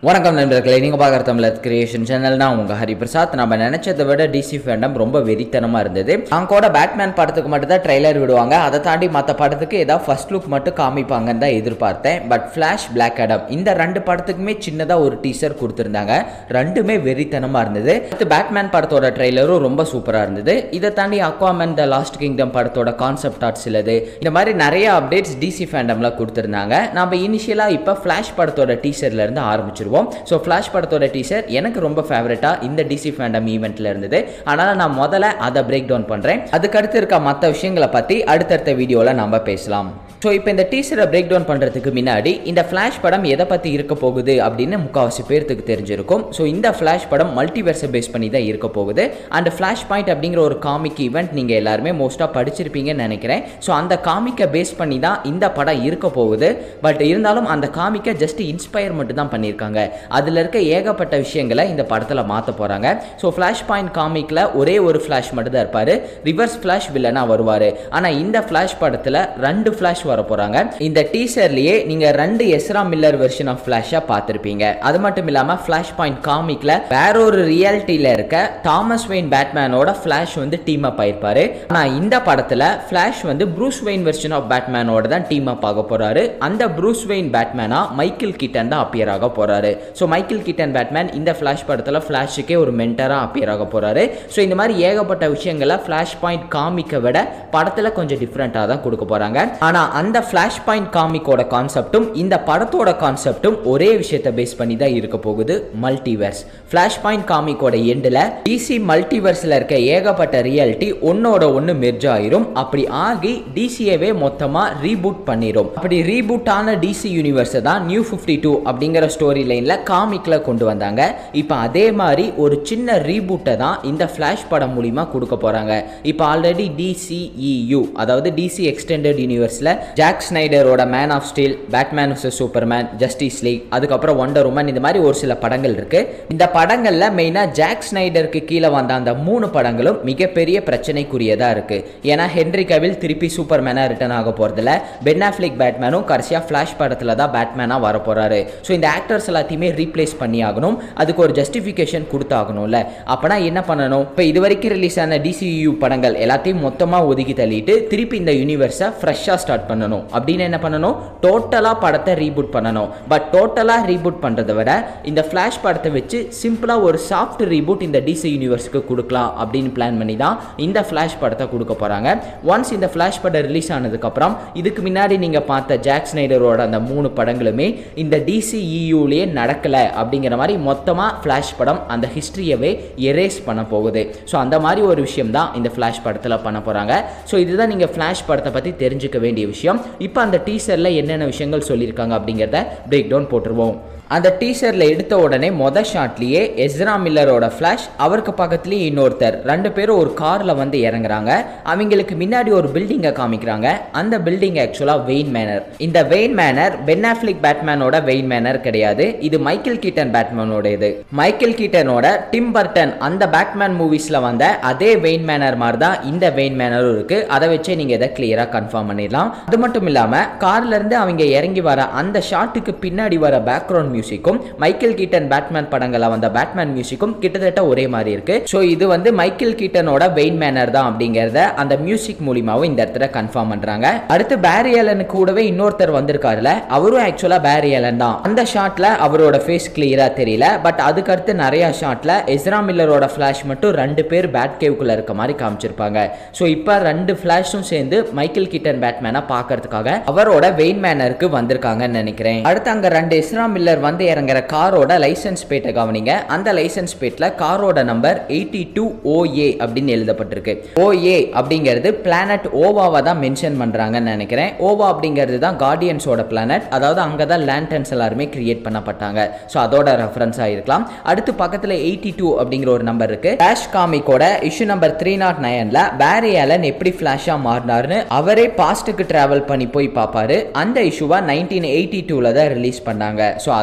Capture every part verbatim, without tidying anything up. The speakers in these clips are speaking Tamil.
வணக்கம் நண்பர்களே, நீங்கள் பார்க்குற தமிழ் கிரியேஷன் சேனல் தான் உங்கள் ஹரி பிரசாத். நம்ம நினச்சதை விட டிசி ஃபேண்டம் ரொம்ப வெறித்தனமாக இருந்தது. அவங்க கூட பேட்மேன் படத்துக்கு மட்டும் தான் ட்ரெய்லர் விடுவாங்க, அதை தாண்டி மற்ற படத்துக்கு ஏதாவது ஃபர்ஸ்ட் லுக் மட்டும் காமிப்பாங்கன்னு தான் எதிர்பார்த்தேன். பட் ஃப்ளாஷ், பிளாக் ஆடம் இந்த ரெண்டு படத்துக்குமே சின்னதாக ஒரு டீசர் கொடுத்துருந்தாங்க. ரெண்டுமே வெறித்தனமாக இருந்தது. அடுத்து பேட்மேன் படத்தோட ட்ரெய்லரும் ரொம்ப சூப்பராக இருந்தது. இதை தாண்டி அக்வாமேன் த லாஸ்ட் கிங்டம் படத்தோட கான்செப்ட் ஆர்ட் சிலது, இந்த மாதிரி நிறைய அப்டேட்ஸ் டிசி ஃபேண்டமில் கொடுத்துருந்தாங்க. நம்ம இனிஷியலாக இப்போ ஃப்ளாஷ் படத்தோட டீசர்லேருந்து ஆரம்பிச்சிருவோம். ஸோ ஃப்ளாஷ் படத்தோட டீசர் எனக்கு ரொம்ப ஃபேவரட்டாக இந்த டிசி ஃபேண்டம் ஈவெண்ட்டில் இருந்தது. அதனால் நான் முதல்ல அதை பிரேக் டவுன் பண்ணுறேன். அதுக்கடுத்து இருக்க மற்ற விஷயங்களை பற்றி அடுத்தடுத்த வீடியோவில் நம்ம பேசலாம். ஸோ இப்போ இந்த டீசரை பிரேக் டவுன் பண்ணுறதுக்கு முன்னாடி இந்த ஃப்ளாஷ் படம் எதை பற்றி இருக்க போகுது அப்படின்னு முக்கால்வாசி பேர்த்துக்கு தெரிஞ்சிருக்கும். ஸோ இந்த ஃப்ளாஷ் படம் மல்டிவர்ஸை பேஸ் பண்ணி தான் இருக்க போகுது. அண்ட் ஃப்ளாஷ் பாயிண்ட் அப்படிங்கிற ஒரு காமிக் ஈவெண்ட் நீங்கள் எல்லாருமே மோஸ்ட்டாக படிச்சிருப்பீங்கன்னு நினைக்கிறேன். ஸோ அந்த காமிக்கை பேஸ் பண்ணி தான் இந்த படம் இருக்க போகுது. பட் இருந்தாலும் அந்த காமிக்கை ஜஸ்ட் இன்ஸ்பயர் மட்டும் தான் பண்ணியிருக்காங்க. அதில் இருக்க ஏகப்பட்ட விஷயங்களை இந்த படத்தில் மாற்ற போகிறாங்க. ஸோ ஃப்ளாஷ் பாயிண்ட் காமிக்கில் ஒரே ஒரு ஃப்ளாஷ் மட்டும் தான் இருப்பார். ரிவர்ஸ் ஃப்ளாஷ் வில்லனா வருவார். ஆனால் இந்த ஃப்ளாஷ் படத்தில் ரெண்டு ஃப்ளாஷ் வர போகிறாங்க. இந்த டீசர்லேயே நீங்கள் ரெண்டு எஸ்ரா மில்லர் வெர்ஷன் ஆஃப் ஃப்ளாஷாக பார்த்துருப்பீங்க. அது மட்டும் இல்லாமல் ஃப்ளாஷ் பாயிண்ட் காமிக்கில் வேற ஒரு ரியாலிட்டியில் இருக்க தாமஸ் வெயின் பேட்மேனோட ஃப்ளாஷ் வந்து டீம் அப் ஆயிருப்பாரு. ஆனால் இந்த படத்தில் ஃப்ளாஷ் வந்து ப்ரூஸ் வெயின் வெர்ஷன் ஆஃப் பேட்மேனோட தான் டீம் அப் ஆக போகிறாரு. அந்த ப்ரூஸ் வெயின் பேட்மேனா மைக்கேல் கீட்டன் தான் அப்பியர் ஆக போகிறாரு. ஸோ மைக்கேல் கீட்டன் பேட்மேன் இந்த ஃப்ளாஷ் படத்தில் ஃப்ளாஷுக்கே ஒரு மென்டராக அப்பியர் ஆக போகிறாரு. ஸோ இந்த மாதிரி ஏகப்பட்ட விஷயங்களை ஃப்ளாஷ் பாயிண்ட் காமிக்கை விட படத்தில் கொஞ்சம் டிஃப்ரெண்ட்டாக தான் கொடுக்க போகிறாங்க. ஆனால் அந்த ஃப்ளாஷ் பாயிண்ட் காமிக்கோட கான்செப்டும் இந்த படத்தோட கான்செப்டும் ஒரே விஷயத்தை பேஸ் பண்ணி தான் இருக்க போகுது, மல்டிவர்ஸ். ஃப்ளாஷ் பாயிண்ட் காமிக்கோட எண்டில் டிசி மல்டிவர்ஸில் இருக்க ஏகப்பட்ட ரியாலிட்டி ஒன்னோட ஒன்று மெர்ஜ் ஆயிரும். அப்படி ஆகி டிசியவே மொத்தமாக ரீபூட் பண்ணிடும். அப்படி ரீபூட் ஆன டிசி யூனிவர்ஸை தான் நியூ ஃபிஃப்டி டூ அப்படிங்கிற ஸ்டோரி லைனில் காமிக்கில் கொண்டு வந்தாங்க. இப்போ அதே மாதிரி ஒரு சின்ன ரீபூட்டை தான் இந்த ஃப்ளாஷ் படம் மூலிமா கொடுக்க போகிறாங்க. இப்போ ஆல்ரெடி டிசிஇயூ அதாவது டிசி எக்ஸ்டெண்டட் யூனிவர்ஸில் ஜாக் ஸ்னைடரோட Man of Steel, Batman versus Superman, Justice League, அதுக்கப்புறம் ஒண்டர் உமன், இந்த மாதிரி ஒரு சில படங்கள் இருக்கு. இந்த படங்கள்ல மெயினாக ஜாக் ஸ்னைடருக்கு கீழே வந்த அந்த மூணு படங்களும் மிகப்பெரிய பிரச்சனைக்குரியதா இருக்கு. ஏன்னா ஹென்ரி கவில் திருப்பி சூப்பர்மேனா ரிட்டர்ன் ஆக போறதில்ல. பென் அஃப்லெக் பேட்மேனும் கடைசியா ஃபிளாஷ் படத்துல தான் பேட்மேனா வர போறாரு. ஸோ இந்த ஆக்டர்ஸ் எல்லாத்தையுமே ரீப்ளேஸ் பண்ணி ஆகணும். அதுக்கு ஒரு ஜஸ்டிஃபிகேஷன் கொடுத்தாகணும்ல. அப்பனா என்ன பண்ணணும்? இப்போ இது வரைக்கும் ரிலீஸ் ஆன டிசியூ படங்கள் எல்லாத்தையும் மொத்தமாக ஒதுக்கி தள்ளிட்டு திருப்பி இந்த யூனிவர்ஸை ஃப்ரெஷ்ஷாக ஸ்டார்ட் பண்ணணும். அப்படின்னு என்ன பண்ணணும்? டோட்டலாக படத்தை ரீபூட் பண்ணணும். பட் டோட்டலாக ரீபூட் பண்ணுறதை விட இந்த ஃப்ளாஷ் படத்தை வச்சு சிம்பிளாக ஒரு சாஃப்ட் ரீபூட் இந்த டிசி யூனிவர்ஸ்க்கு கொடுக்கலாம் அப்படின்னு பிளான் பண்ணி தான் இந்த ஃப்ளாஷ் படத்தை கொடுக்க போகிறாங்க. ஒன்ஸ் இந்த ஃப்ளாஷ் படம் ரிலீஸ் ஆனதுக்கப்புறம் இதுக்கு முன்னாடி நீங்கள் பார்த்த ஜாக் ஸ்னைடரோட அந்த மூணு படங்களுமே இந்த டிசிஇயூலேயே நடக்கலை அப்படிங்கிற மாதிரி மொத்தமாக ஃப்ளாஷ் படம் அந்த ஹிஸ்ட்ரியவே எரேஸ் பண்ண போகுது. ஸோ அந்த மாதிரி ஒரு விஷயம் தான் இந்த ஃப்ளாஷ் படத்தில் பண்ண போகிறாங்க. ஸோ இதுதான் நீங்கள் ஃப்ளாஷ் படத்தை பற்றி தெரிஞ்சுக்க வேண்டிய விஷயம். இப்போ அந்த டீசரில் என்னென்ன விஷயங்கள் சொல்லியிருக்காங்க அப்படிங்கிறத பிரேக் டவுன் போட்டுருவோம். அந்த டீசரில் எடுத்த உடனே மொதல் ஷாட்லேயே எஸ்ரா மில்லரோட ஃப்ளாஷ், அவருக்கு பக்கத்துலேயே இன்னொருத்தர், ரெண்டு பேரும் ஒரு காரில் வந்து இறங்குறாங்க. அவங்களுக்கு முன்னாடி ஒரு பில்டிங்கை காமிக்கிறாங்க. அந்த பில்டிங் ஆக்சுவலாக வெயின் மேனர். இந்த வெயின் மேனர் பென் அஃப்லெக் பேட்மேனோட வெயின் மேனர் கிடையாது. இது மைக்கேல் கீட்டன் பேட்மேனோட இது. மைக்கேல் கீட்டனோட டிம் பர்டன் அந்த பேட்மேன் மூவிஸில் வந்த அதே வெயின் மேனர் மாதிரி தான் இந்த வெயின் மேனரும் இருக்கு. அதை வச்சே நீங்கள் இதை கிளியராக கன்ஃபார்ம் பண்ணிடலாம். அது மட்டும் இல்லாமல் கார்ல இருந்து அவங்க இறங்கி வர அந்த ஷாட்டுக்கு பின்னாடி வர பேக்ரவுண்ட் மியூசிக்கும் மைக்கேல் கீட்டன் பேட்மேன் படங்கள வந்த பேட்மேன் மியூசிக்கும் கிட்டத்தட்ட ஒரே மாதிரி இருக்கு. ஸோ இது வந்து மைக்கேல் கீட்டனோட வெயின் மேனர் தான் அப்படிங்கிறத அந்த மியூசிக் மூலியமாவும் இந்த இடத்துல கன்ஃபார்ம் பண்றாங்க. அடுத்து பேரி ஆலனுக்கு கூடவே இன்னொருத்தர் வந்திருக்காருல, அவரும் ஆக்சுவலா பேரி ஆலன் தான். அந்த ஷாட்ல அவரோட ஃபேஸ் கிளியரா தெரியல. பட் அதுக்கடுத்து நிறைய ஷாட்ல எஸ்ரா மில்லரோட ஃபிளாஷ் மட்டும் ரெண்டு பேர் பேட் கேவுக்குள்ள இருக்க மாதிரி காமிச்சிருப்பாங்க. ஸோ இப்போ ரெண்டு ஃபிளாஷும் சேர்ந்து மைக்கேல் கீட்டன் பேட்மேனை பார்க்கறதுக்காக அவரோட வெயின் மேனருக்கு வந்திருக்காங்கன்னு நினைக்கிறேன். அடுத்து அங்க ரெண்டு எஸ்ரா மில்லர் வந்து இறங்குற காரோட லைசன்ஸ் பிளேட்டை கவனிங்க. அந்த லைசன்ஸ் பிளேட்ல காரோட number eighty two O A அப்படின்னு எழுதப்பட்டிருக்கு. ஓ ஏ அப்படிங்கிறது பிளானட் ஓவாவை தான் மென்ஷன் பண்றாங்கன்னு நினைக்கிறேன். ஓவா அப்படிங்கிறது தான் கார்டியன்ஸோட பிளானட். அதாவது அங்கே தான் லேண்டன்ஸ் எல்லாருமே கிரியேட் பண்ணப்பட்டாங்க. ஸோ அதோட ரெஃபரன்ஸா இருக்கலாம். அடுத்து பக்கத்தில் எயிட்டி டூ அப்படிங்கிற ஒரு நம்பர் இருக்கு. ஃபிளாஷ் காமிக்கோட இஷ்யூ நம்பர் த்ரீ நாட் நைன்ல பேரி ஆலன் எப்படி ஃபிளாஷா மாறினார்னு அவரே பாஸ்ட்டுக்கு டிராவல் பண்ணி போய் பார்ப்பாரு. அந்த இஷ்யூவா நைன்டீன் எயிட்டி டூல தான் ரிலீஸ் பண்ணாங்க. ஸோ அதோட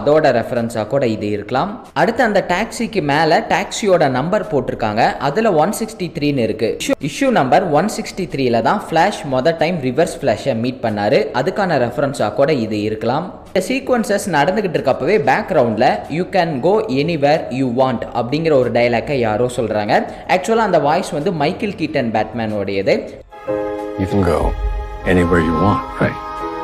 அதோட ரெஃபரன்ஸா கூட இது இருக்கலாம். அடுத்து அந்த டாக்ஸிக்கு மேல டாக்ஸியோட நம்பர் போட்டிருக்காங்க. அதுல ஒன் சிக்ஸ்டி த்ரீன்னு இருக்கு. இஷ்யூ நம்பர் ஒன் சிக்ஸ்டி த்ரீல தான் ஃபிளாஷ் மொத டைம் ரிவர்ஸ் ஃபிளாஷை மீட் பண்ணாரு. அதுக்கான ரெஃபரன்ஸா கூட இது இருக்கலாம். இந்த சீக்வன்சஸ் நடந்துகிட்டு இருக்கப்பவே பேக்ரவுண்ட்ல you can go anywhere you want அப்படிங்கிற ஒரு டயலாக்கை யாரோ சொல்றாங்க. ஆக்சுவலா அந்த வாய்ஸ் வந்து மைக்கேல் கீட்டன் பேட்மேன் உடையது. You can go anywhere you want, right?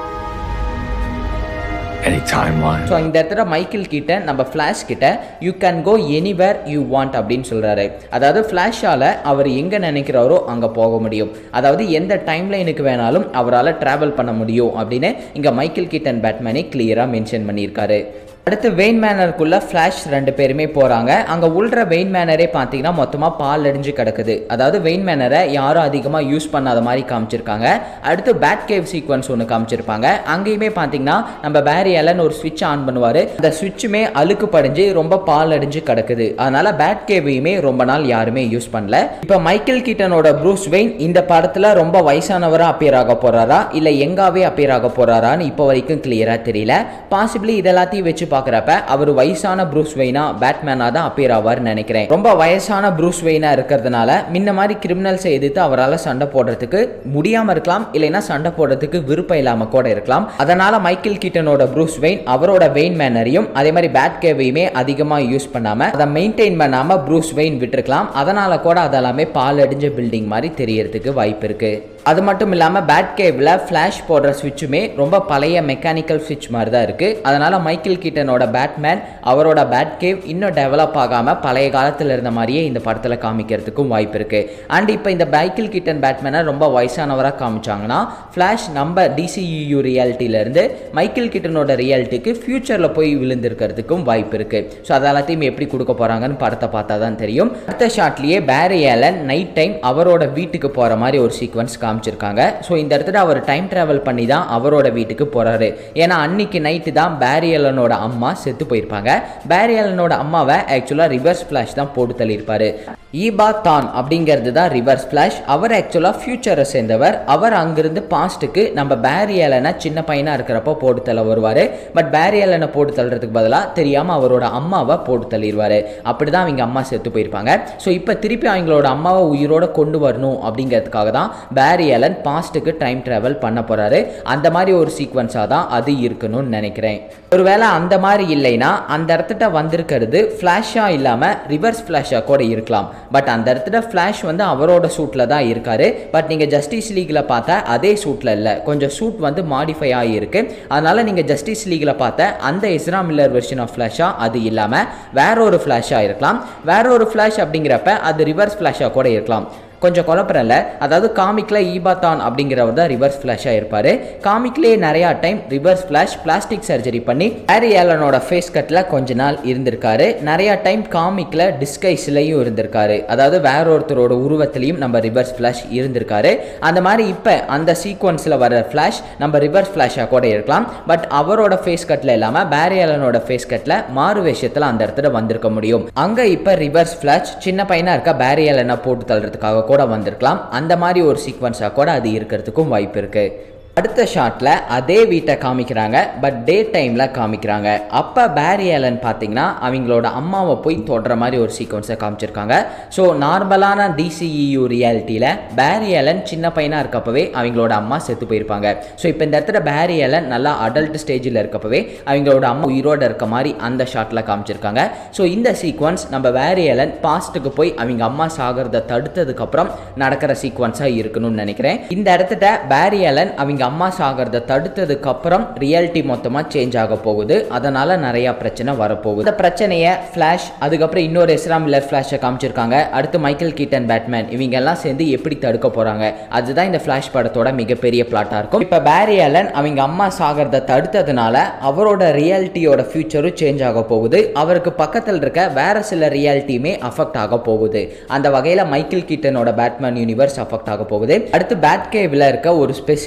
Any timeline. So இந்த இடத்துல மைக்கேல் கீட்டன் நம்ம ஃபிளாஷ் கிட்ட you can go anywhere you want அப்படின்னு சொல்றாரு. அதாவது ஃபிளாஷால அவர் எங்க நினைக்கிறாரோ அங்க போக முடியும். அதாவது எந்த டைம் லைனுக்கு வேணாலும் அவரால் டிராவல் பண்ண முடியும் அப்படின்னு இங்க மைக்கேல் கீட்டன் பேட்மேனே கிளியரா மென்ஷன் பண்ணியிருக்காரு. அடுத்து வெயின் மேனருக்குள்ள ஃபிளாஷ் ரெண்டு பேருமே போறாங்க. அங்க உள்ற வெயின் மேனரே பார்த்தீங்கன்னா மொத்தமா பால் அடிஞ்சு கிடக்குது. அதாவது வெயின் மேனரை யாரும் அதிகமா யூஸ் பண்ணாத மாதிரி காமிச்சிருக்காங்க. அடுத்து பேட் கேவ் சீக்வன்ஸ் ஒன்று காமிச்சிருப்பாங்க. அங்கேயுமே பார்த்தீங்கன்னா நம்ம பேரி ஆலன் ஒரு ஸ்விட்ச் ஆன் பண்ணுவாரு. அந்த ஸ்விட்சுமே அழுக்கு படிஞ்சு ரொம்ப பால் அடிஞ்சு கிடக்குது. அதனால பேட் கேவையுமே ரொம்ப நாள் யாருமே யூஸ் பண்ணல. இப்ப மைக்கேல் கீட்டனோட ப்ரூஸ் வெயின் இந்த படத்துல ரொம்ப வயசானவரா அப்பியர் ஆக போறாரா இல்ல எங்காவே அப்பியர் ஆக போறாரான்னு இப்போ வரைக்கும் கிளியரா தெரியல. பாசிபிளி இதெல்லாத்தையும் வச்சு பார்க்கறப்ப அவர் வயசான ப்ரூஸ் வெயினா பேட்மேனா தான் அப்பியர் ஆவார்னு நினைக்கிறேன். ரொம்ப வயசான ப்ரூஸ் வெயினா இருக்கிறதுனால முன்ன மாதிரி கிரிமினல்ஸை எதிர்த்து அவரால் சண்டை போடுறதுக்கு முடியாம இருக்கலாம், இல்லைன்னா சண்டை போடுறதுக்கு விருப்பம் இல்லாம கூட இருக்கலாம். அதனால மைக்கேல் கீட்டனோட ப்ரூஸ் வெயின் அவரோட வெயின் மேனரையும் அதே மாதிரி பேட் கேவையுமே அதிகமா யூஸ் பண்ணாம அதை மெயின்டைன் பண்ணாம ப்ரூஸ் வெயின் விட்டுருக்கலாம். அதனால கூட அதெல்லாமே பால் அடிஞ்ச பில்டிங் மாதிரி தெரியறதுக்கு வாய்ப்பு இருக்கு. அது மட்டும் இல்லாம பேட் கேவ்ல ஃபிளாஷ் போடுற ஸ்விட்சுமே ரொம்ப பழைய மெக்கானிக்கல் ஸ்விட்ச் மாதிரி தான் இருக்கு. அதனால மைக்கேல் கீட்டனோட பேட்மேன் அவரோட பேட் கேவ் இன்னும் டெவலப் ஆகாம பழைய காலத்தில் இருந்த மாதிரியே இந்த படத்தில் காமிக்கிறதுக்கும் வாய்ப்பு இருக்கு. அண்ட் இப்போ இந்த மைக்கேல் கீட்டன் பேட்மேனை ரொம்ப வயசானவராக காமிச்சாங்கன்னா ஃபிளாஷ் நம்ம டிசியூ ரியாலிட்டியில இருந்து மைக்கேல் கீட்டனோட ரியாலிட்டிக்கு ஃபியூச்சர்ல போய் விழுந்திருக்கிறதுக்கும் வாய்ப்பு இருக்கு. ஸோ அதெல்லாத்தையும் எப்படி கொடுக்க போறாங்கன்னு படத்தை பார்த்தா தான் தெரியும். அடுத்த ஷாட்லயே பேரி ஆலன் நைட் டைம் அவரோட வீட்டுக்கு போற மாதிரி ஒரு சீக்வன்ஸ் காமிச்சிருக்காங்க. ஸோ இந்த இடத்துல அவர் டைம் டிராவல் பண்ணி தான் அவரோட வீட்டுக்கு போறாரு. ஏன்னா அன்னைக்கு நைட்டு தான் பேரி ஆலனோட அம்மா செத்து போயிருப்பாங்க. பேரி ஆலனோட அம்மாவை ஆக்சுவலா ரிவர்ஸ் ஃபிளாஷ் தான் போட்டு தள்ளியிருப்பாரு. ஈபா தான் அப்படிங்கிறது தான் ரிவர்ஸ் ஃபிளாஷ். அவர் ஆக்சுவலா ஃபியூச்சரை சேர்ந்தவர். அவர் அங்கிருந்து பாஸ்ட்டுக்கு நம்ம பேரி ஆலனை சின்ன பையனா இருக்கிறப்போ போட்டு தள்ள வருவாரு. பட் பேரி ஆலனை போட்டு தள்ளுறதுக்கு பதிலாக தெரியாம அவரோட அம்மாவை போட்டு தள்ளிடுவாரு. அப்படிதான் அவங்க அம்மா செத்து போயிருப்பாங்க. ஸோ இப்போ திருப்பி அவங்களோட அம்மாவை உயிரோட கொண்டு வரணும் அப்படிங்கிறதுக்காக தான் பேரி ஆலன் பாஸ்ட்டுக்கு டைம் டிராவல் பண்ண போறாரு. அந்த மாதிரி ஒரு சீக்வன்ஸாக தான் அது இருக்கணும்னு நினைக்கிறேன். ஒருவேளை அந்த மாதிரி இல்லைன்னா அந்த இடத்துல வந்திருக்கிறது ஃபிளாஷா இல்லாம ரிவர்ஸ் ஃபிளாஷா கூட இருக்கலாம். பட் அந்த இடத்துல ஃபிளாஷ் வந்து அவரோட சூட்ல தான் இருக்காரு. பட் நீங்க ஜஸ்டிஸ் லீக்ல பார்த்தா அதே சூட்ல இல்ல, கொஞ்சம் சூட் வந்து மாடிஃபை ஆகியிருக்கு. அதனால நீங்க ஜஸ்டிஸ் லீக்ல பார்த்த அந்த எஸ்ரா மில்லர் வெர்ஷன் ஆஃப் ஃபிளாஷா அது இல்லாம வேற ஒரு ஃபிளாஷா இருக்கலாம். வேற ஒரு ஃபிளாஷ் அப்படிங்கிறப்ப அது ரிவர்ஸ் ஃபிளாஷா கூட இருக்கலாம். கொஞ்சம் குழப்பறல. அதாவது காமிக்ல ஈபாத்தான் அப்படிங்கிறவர் தான் ரிவர்ஸ் ஃபிளாஷாக இருப்பார். காமிக்லேயே நிறையா time reverse Flash plastic surgery பண்ணி பேரி ஆலனோட ஃபேஸ் கட்டில் கொஞ்ச நாள் இருந்திருக்காரு. நிறையா டைம் காமிக்ல டிஸ்கைஸ்லையும் இருந்திருக்காரு. அதாவது வேற ஒருத்தரோட உருவத்திலையும் நம்ம ரிவர்ஸ் ஃபிளாஷ் இருந்திருக்காரு. அந்த மாதிரி இப்போ அந்த சீக்வன்ஸில் வர ஃபிளாஷ் நம்ம ரிவர்ஸ் ஃபிளாஷாக கூட இருக்கலாம். பட் அவரோட ஃபேஸ் கட்டில் இல்லாமல் பேரி ஆலனோட ஃபேஸ் கட்டில் மாறு வேஷத்தில் அந்த இடத்துல வந்திருக்க முடியும். அங்கே இப்போ ரிவர்ஸ் ஃபிளாஷ் சின்ன பையனாக இருக்க பேரி ஆலனை போட்டு தள்ளுறதுக்காக கூட வந்திருக்கலாம். அந்த மாதிரி ஒரு சீக்வன்ஸா கூட அது இருக்கிறதுக்கும் வாய்ப்பு இருக்கு. அடுத்த ஷாட்ல அதே வீட்டை காமிக்கிறாங்க. பட் டே டைம்ல காமிக்கிறாங்க. அப்ப பேரி ஆலன் பாத்தீங்கன்னா அவங்களோட அம்மாவை போய் தொடர மாதிரி ஒரு சீக்வன்ஸை காமிச்சிருக்காங்க. ஸோ நார்மலான டிசிஇயூ ரியாலிட்டியில பேரி ஆலன் சின்ன பையனா இருக்கப்பவே அவங்களோட அம்மா செத்து போயிருப்பாங்க. ஸோ இப்போ இந்த இடத்துல பேரி ஆலன் நல்லா அடல்ட் ஸ்டேஜில் இருக்கப்பவே அவங்களோட அம்மா உயிரோட இருக்க மாதிரி அந்த ஷாட்ல காமிச்சிருக்காங்க. ஸோ இந்த சீக்வன்ஸ் நம்ம பேரி ஆலன் பாஸ்ட்டுக்கு போய் அவங்க அம்மா சாகிறத தடுத்ததுக்கு அப்புறம் நடக்கிற சீக்வன்ஸா இருக்கணும்னு நினைக்கிறேன். இந்த இடத்துல பேரி ஆலன் அவங்க அம்மா சாகிறத தடுத்ததுக்கு அப்புறம் ரியாலிட்டி மொத்தமா சேஞ்ச் ஆக போகுது. அதனால நிறைய பிரச்சனை வரப்போகுது. இந்த பிரச்சனையை ஃபிளாஷ் அதுக்கப்புறம் இன்னொரு எஸ்ரா மில்லர் ஃபிளாஷை காமிச்சிருக்காங்க. அடுத்து மைக்கேல் கீட்டன் பேட்மேன் இவங்க எல்லாம் சேர்ந்து எப்படி தடுக்க போறாங்க, அதுதான் இந்த ஃபிளாஷ் படத்தோட மிகப்பெரிய பிளாட்டா இருக்கும். இப்ப பேரி ஆலன் அவங்க அம்மா சாகிறத தடுத்ததுனால அவரோட ரியாலிட்டியோட ஃபியூச்சரும் சேஞ்ச் ஆக போகுது. அவருக்கு பக்கத்தில் இருக்க வேற சில ரியாலிட்டியுமே அஃபெக்ட் ஆக போகுது. அந்த வகையில மைக்கேல் கீட்டனோட பேட்மேன் யூனிவர்ஸ் அஃபெக்ட் ஆக போகுது. அடுத்து பேட் கேவ்ல இருக்க ஒரு ஸ்பெசிபிக் ஷாட்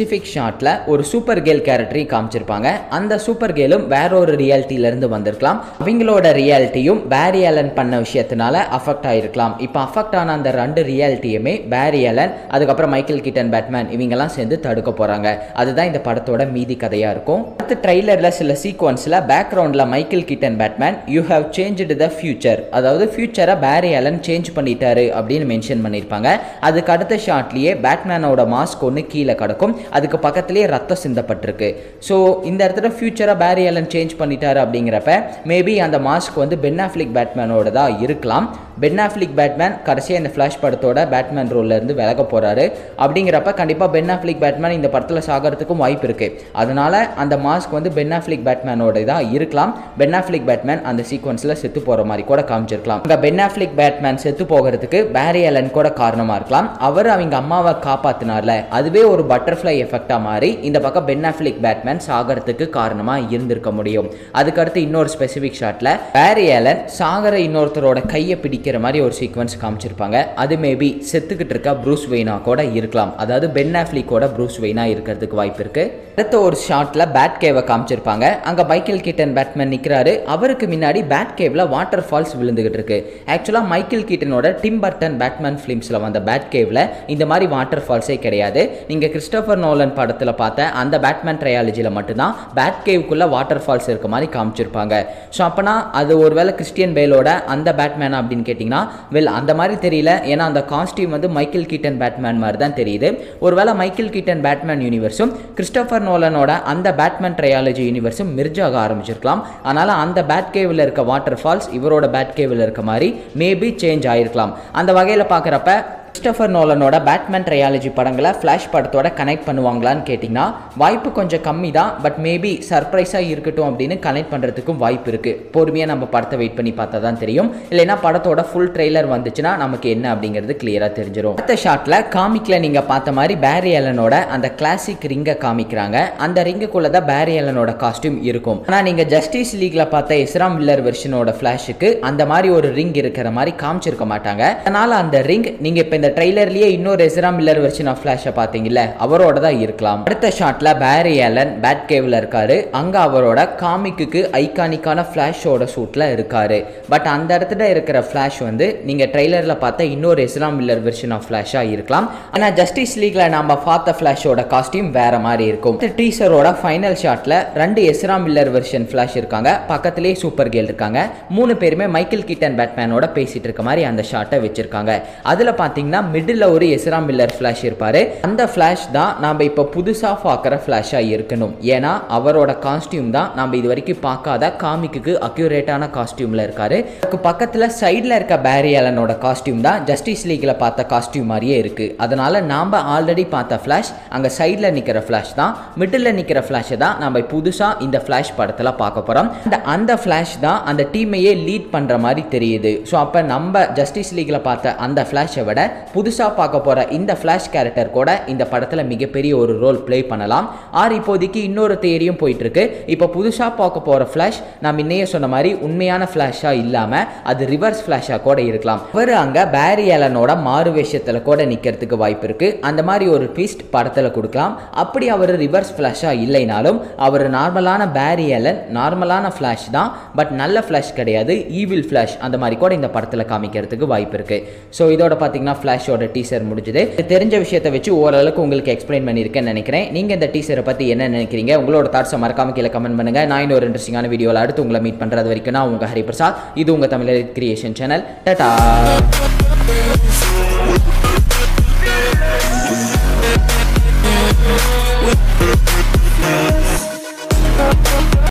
ஷாட்ல ஒரு சூப்பர் கேர்ள் கேரக்டரையும் காமிச்சிருப்பாங்க. அந்த சூப்பர் கேர்ளும் வேற ஒரு ரியாலிட்டில இருந்து வந்திருக்கலாம். அவங்களோட ரியாலிட்டியும் பேரி ஆலன் பண்ண விஷயத்தினால அஃபெக்ட் ஆயிருக்கலாம். இப்போ அஃபெக்ட் ஆன அந்த ரெண்டு ரியாலிட்டியுமே பேரி ஆலன் அதுக்கப்புறம் மைக்கேல் கீட்டன் பேட்மேன் இவங்கெல்லாம் சேர்ந்து தடுக்க போறாங்க. அதுதான் இந்த படத்தோட மீதி கதையா இருக்கும். அடுத்த ட்ரைலர்ல சில சீக்வன்ஸ்ல பேக்ரவுண்ட்ல Michael Keaton Batman you have changed the future, அதாவது ஃபியூச்சரை பேரி ஆலன் சேஞ்ச் பண்ணிட்டாரு அப்படின்னு மென்ஷன் பண்ணியிருப்பாங்க. அதுக்கு அடுத்த ஷாட்லயே பேட்மேனோட மாஸ்க் ஒன்று கீழே கிடக்கும். அதுக்கு பக்கத்திலேயே ரத்தம் சிந்தப்பட்டிருக்கு. ஸோ இந்த இடத்துல ஃபியூச்சரை பேரி ஆலன் சேஞ்ச் பண்ணிட்டாரு அப்படிங்கிறப்ப மேபி அந்த மாஸ்க் வந்து பென் அஃப்லிக் பேட்மேனோட தான் இருக்கலாம். பென் அஃப்லிக் பேட்மேன் கடைசியாக இந்த ஃப்ளாஷ் படத்தோட பேட்மேன் ரோல்ல இருந்து விலக போறாரு. அப்படிங்கிறப்ப கண்டிப்பாக பென் அஃப்லிக் பேட்மேன் இந்த படத்தில் சாகிறதுக்கும் வாய்ப்பு இருக்கு. அதனால அந்த மாஸ்க் வந்து பென் அஃப்லிக் பேட்மேனோட தான் இருக்கலாம். பென் அஃப்லிக் பேட்மேன் அந்த சீக்வன்ஸ்ல செத்து போற மாதிரி கூட காமிச்சிருக்கலாம். அங்க பென் அஃப்லிக் பேட்மேன் செத்து போகிறதுக்கு பேரி ஆலன் கூட காரணமா இருக்கலாம். அவர் அவங்க அம்மாவை காப்பாத்தினார்ல, அதுவே ஒரு பட்டர்ஃப்ளை எஃபெக்டா மாறி இந்த பக்கம் பென் அஃப்லிக் பேட்மேன் சாகிறதுக்கு காரணமா இருந்திருக்க முடியும். அதுக்கடுத்து இன்னொரு ஸ்பெசிபிக் ஷாட்ல பேரி ஆலன் சாகர இன்னொருத்தரோட கையை பிடிக்கிற மாதிரி ஒரு சீக்வன்ஸ் காமிச்சிருப்பாங்க. அது மேபி செத்துக்கிட்டு இருக்க ப்ரூஸ் வெய்னா கூட இருக்கலாம். அதாவது பென் அஃப்லிக்கோட ப்ரூஸ் வெய்னா இருக்கிறதுக்கு வாய்ப்பு இருக்கு. அடுத்த ஒரு ஷாட்ல பேட் கேவை காமிச்சிருப்பாங்க. அங்க மைக்கேல் கீட்டன் பேட்மேன் நிக்கிறாரு. அவருக்கு முன்னாடி பேட் கேவ்ல வாட்டர் ஃபால்ஸ் விழுந்துகிட்டு இருக்கு. ஆக்சுவலா மைக்கேல் கீட்டனோட டிம் பர்டன் பேட்மேன் ஃபிலிம்ஸ்ல வந்த பேட் கேவ்ல இந்த மாதிரி வாட்டர் ஃபால்ஸே கிடையாது. நீங்க கிறிஸ்டோபர் நோலன் படத்துல பார்த்த அந்த பேட்மேன் ட்ரையாலஜில மட்டும்தான் பேட் கேவுக்குள்ள வாட்டர் ஃபால்ஸ் இருக்க மாதிரி காமிச்சிருப்பாங்க. ஸோ அப்பனா அது ஒருவேளை கிறிஸ்டியன் பேலோட அந்த பேட்மேனா அப்படின்னு கேட்டிங்கன்னா வெல் அந்த மாதிரி தெரியல. ஏன்னா அந்த காஸ்டியூம் வந்து மைக்கேல் கீட்டன் பேட்மேன் மாதிரி தான் தெரியுது. ஒருவேளை மைக்கேல் கீட்டன் பேட்மேன் யூனிவர்ஸும் கிறிஸ்டோபர் நோலனோட அந்த பேட்மேன் ட்ரையாலஜி யூனிவர்ஸும் மெர்ஜ் ஆக ஆரம்பிச்சிருக்கலாம். அதனால அந்த பேட் கேவ்ல இருக்க வாட்டர் ஃபால்ஸ் இவரோட பேட் கேவ்ல இருக்க மாதிரி மேபி சேஞ்ச் ஆயிருக்கலாம். அந்த வகையில் பார்க்குறப்ப கிறிஸ்டோபர் நோலனோட பேட்மேன் ட்ரையாலஜி படங்களை ஃப்ளாஷ் படத்தோட கனெக்ட் பண்ணுவாங்களான்னு கேட்டிங்கன்னா வாய்ப்பு கொஞ்சம் கம்மி தான். பட் மேபி சர்ப்ரைஸாக இருக்கட்டும் அப்படின்னு கனெக்ட் பண்ணுறதுக்கும் வாய்ப்பு இருக்குது. பொறுமையாக நம்ம படத்தை வெயிட் பண்ணி பார்த்தா தான் தெரியும். இல்லைன்னா படத்தோட ஃபுல் ட்ரெய்லர் வந்துச்சுன்னா நமக்கு என்ன அப்படிங்கிறது கிளியராக தெரிஞ்சிடும். அடுத்த ஷாட்டில் காமிக்கில் நீங்கள் பார்த்த மாதிரி பேரி ஆலனோட அந்த கிளாசிக் ரிங்கை காமிக்கிறாங்க. அந்த ரிங்குக்குள்ளே தான் பேரி ஆலனோட காஸ்டியூம் இருக்கும். ஆனால் நீங்கள் ஜஸ்டிஸ் லீக்ல பார்த்த எஸ்ரா மில்லர் வெர்ஷனோட ஃப்ளாஷுக்கு அந்த மாதிரி ஒரு ரிங் இருக்கிற மாதிரி காமிச்சிருக்க மாட்டாங்க. அதனால் அந்த ரிங் நீங்கள் இப்போ இந்த ட்ரெய்லர்லயே இன்னொரு எஸ்ரா மில்லர் வெர்ஷன் ஆஃப் ஃபிளாஷை பார்த்தீங்கல்ல, அவரோட தான் இருக்கலாம். அடுத்த ஷாட்ல பேரி ஆலன் பேட் கேவ்ல இருக்காரு. அங்க அவரோட காமிக்கு ஐகானிக்கான ஃபிளாஷோட சூட்ல இருக்காரு. பட் அந்த இடத்துல இருக்கிற ஃபிளாஷ் வந்து நீங்க ட்ரெய்லர்ல பார்த்த இன்னொரு எஸ்ரா மில்லர் வெர்ஷன் ஆஃப் ஃபிளாஷா இருக்கலாம். ஆனா ஜஸ்டிஸ் லீக்ல நாம பார்த்த ஃபிளாஷோட காஸ்டியூம் வேற மாதிரி இருக்கும். டீசரோட ஃபைனல் ஷாட்ல ரெண்டு எஸ்ரா மில்லர் வெர்ஷன் ஃபிளாஷ் இருக்காங்க. பக்கத்திலேயே சூப்பர் கேர்ள் இருக்காங்க. மூணு பேருமே மைக்கேல் கீட்டன் பேட்மேனோட பேசிட்டு இருக்க மாதிரி அந்த ஷாட்டை வச்சிருக்காங்க. அதுல பாத்தீங்கன்னா மிடில் ஒரு எஸ்ரா மில்லர் ஃபிளாஷ் இருப்பாரு. அந்த ஃபிளாஷ் தான் நாம இப்ப புதுசா பார்க்குற ஃபிளாஷா இருக்கணும். ஏன்னா அவரோட காஸ்டியூம் தான் நம்ம இது வரைக்கும் பார்க்காத காமிக்கு அக்யூரேட்டான காஸ்டியூம்ல இருக்காரு. அதுக்கு பக்கத்துல சைட்ல இருக்க பேரி ஆலனோட காஸ்டியூம் தான் ஜஸ்டிஸ் லீக்ல பார்த்த காஸ்டியூம் மாதிரியே இருக்கு. அதனால நாம ஆல்ரெடி பார்த்த ஃபிளாஷ் அங்க சைட்ல நிக்கிற ஃபிளாஷ் தான். மிடில் நிக்கிற ஃபிளாஷ் தான் நம்ம புதுசா இந்த ஃபிளாஷ் படத்துல பார்க்க போறோம். அந்த ஃபிளாஷ் தான் அந்த டீமையே லீட் பண்ற மாதிரி தெரியுது. ஸோ அப்ப நம்ம ஜஸ்டிஸ் லீக்ல பார்த்த அந்த ஃபிளாஷை விட புதுசா பார்க்க போற இந்த ஃபிளாஷ் கேரக்டர் கூட இந்த படத்துல மிகப்பெரிய ஒரு ரோல் பிளே பண்ணலாம். ஆர் இப்போதைக்கு இன்னொரு தேரியும் போயிட்டு இருக்கு. இப்போ புதுசா பார்க்க போற ஃபிளாஷ் நான் முன்னையே சொன்ன மாதிரி உண்மையான ஃபிளாஷா இல்லாம அது ரிவர்ஸ் ஃபிளாஷா கூட இருக்கலாம். அவர் அங்க பேரி ஆலனோட மாறு வேஷத்துல கூட நிக்கிறதுக்கு வாய்ப்பு இருக்கு. அந்த மாதிரி ஒரு ட்விஸ்ட் படத்துல கொடுக்கலாம். அப்படி அவர் ரிவர்ஸ் ஃபிளாஷா இல்லைனாலும் அவர் நார்மலான பேரி ஆலன் நார்மலான ஃபிளாஷ் தான். பட் நல்ல ஃபிளாஷ் கிடையாது, ஈவில் ஃபிளாஷ் அந்த மாதிரி கூட இந்த படத்துல காமிக்கிறதுக்கு வாய்ப்பு இருக்கு. ஸோ இதோட பாத்தீங்கன்னா ஃபிளாஷோட டீசர் முடிஞ்சது. தெரிஞ்ச விஷயத்தை வச்சு ஓரளவுக்கு உங்களுக்கு எக்ஸ்பிளைன் பண்ணியிருக்கேன்னு நினைக்கிறேன். நீங்க இந்த டீசரை பத்தி என்ன நினைக்கிறீங்க? உங்களோட தாட்ஸை மறக்காம கீழே கமெண்ட் பண்ணுங்க. நான் இன்னொரு இன்ட்ரெஸ்டிங்கான வீடியோவில் அடுத்து உங்களை மீட் பண்றது வரைக்கும் நான் உங்க ஹரி பிரசாத். இது உங்க Tamil creation channel. Tata. We'll be right back.